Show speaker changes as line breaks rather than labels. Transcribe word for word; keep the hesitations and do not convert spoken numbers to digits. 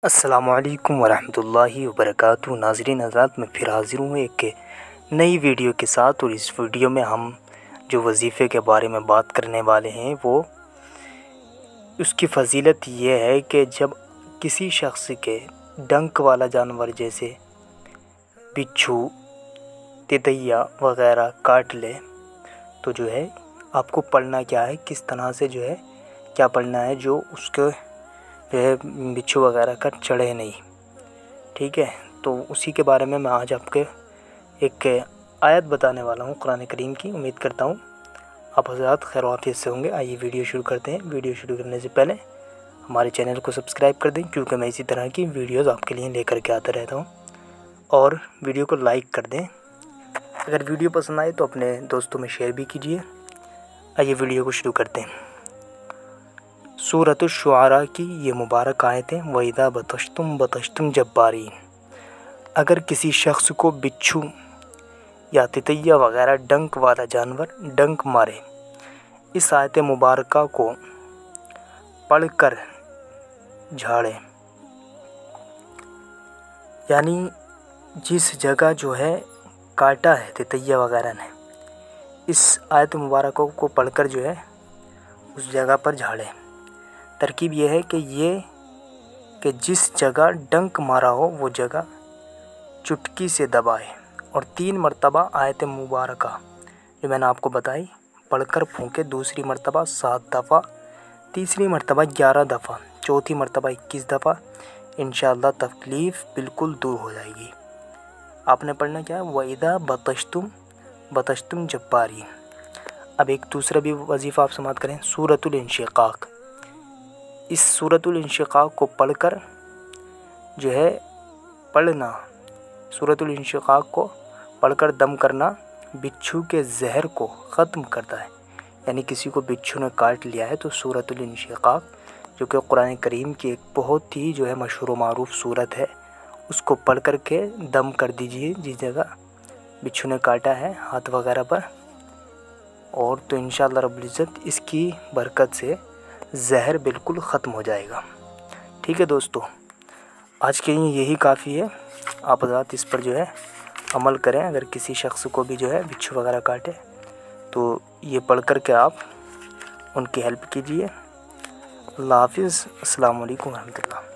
السلام علیکم ورحمۃ اللہ وبرکاتہ۔ ناظرین حضرات، میں پھر حاضر ہوں ایک نئی ویڈیو کے ساتھ، اور اس ویڈیو میں ہم جو وظیفے کے بارے میں بات کرنے والے ہیں وہ اس کی فضیلت یہ ہے کہ جب کسی شخص کے ڈنک والا جانور جیسے بچھو، تتیا وغیرہ کاٹ لے تو جو ہے آپ کو پڑھنا کیا ہے، کس طرح سے جو ہے کیا پڑھنا ہے جو اس کے جو ہے بچھو وغیرہ کا چڑھے نہیں، ٹھیک ہے۔ تو اسی کے بارے میں میں آج آپ کے ایک آیت بتانے والا ہوں قرآن کریم کی۔ امید کرتا ہوں آپ حضرات خیر و عافیت سے ہوں گے۔ آئیے ویڈیو شروع کرتے ہیں۔ ویڈیو شروع کرنے سے پہلے ہمارے چینل کو سبسکرائب کر دیں، کیونکہ میں اسی طرح کی ویڈیوز آپ کے لیے لے کر کے آتا رہتا ہوں، اور ویڈیو کو لائک کر دیں۔ اگر ویڈیو پسند آئے تو اپنے دوستوں میں شیئر بھی کیجیے۔ آئیے ویڈیو کو شروع کرتے ہیں۔ سورۃ الشعراء کی یہ مبارک آیتیں، وَإِذَا بَطَشْتُمْ بَطَشْتُمْ جَبَّارِينَ۔ اگر کسی شخص کو بچھو یا تتیا وغیرہ ڈنک والا جانور ڈنک مارے، اس آیت مبارکہ کو پڑھ کر جھاڑے، یعنی جس جگہ جو ہے کاٹا ہے تتیا وغیرہ نے، اس آیت مبارکہ کو پڑھ کر جو ہے اس جگہ پر جھاڑے۔ ترکیب یہ ہے کہ یہ کہ جس جگہ ڈنک مارا ہو وہ جگہ چٹکی سے دبائے، اور تین مرتبہ آیت مبارکہ جو میں نے آپ کو بتائی پڑھ کر پھونکے، دوسری مرتبہ سات دفعہ، تیسری مرتبہ گیارہ دفعہ، چوتھی مرتبہ اکیس دفعہ، انشاءاللہ تکلیف بالکل دور ہو جائے گی۔ آپ نے پڑھنا کیا ہے، وَإِذَا بَطَشْتُمْ بَطَشْتُمْ جَبَّارِينَ۔ اب ایک دوسرا بھی وظیفہ آپ سماعت کریں، سورۃ الانشقاق۔ اس سورۃ الانشقاق کو پڑھ کر جو ہے پڑھنا، سورۃ الانشقاق کو پڑھ کر دم کرنا بچھو کے زہر کو ختم کرتا ہے۔ یعنی کسی کو بچھو نے کاٹ لیا ہے تو سورۃ الانشقاق، جو کہ قرآن کریم کی ایک بہت ہی جو ہے مشہور و معروف سورت ہے، اس کو پڑھ کر کے دم کر دیجئے جس جگہ بچھو نے کاٹا ہے ہاتھ وغیرہ پر، اور تو انشاءاللہ رب العزت اس کی برکت سے زہر بالکل ختم ہو جائے گا۔ ٹھیک ہے دوستو، آج کے لیے یہی کافی ہے۔ آپ حضرات اس پر جو ہے عمل کریں۔ اگر کسی شخص کو بھی جو ہے بچھو وغیرہ کاٹے تو یہ پڑھ کر کے آپ ان کی ہیلپ کیجیے۔ اللہ حافظ۔ السلام علیکم ورحمۃ اللہ۔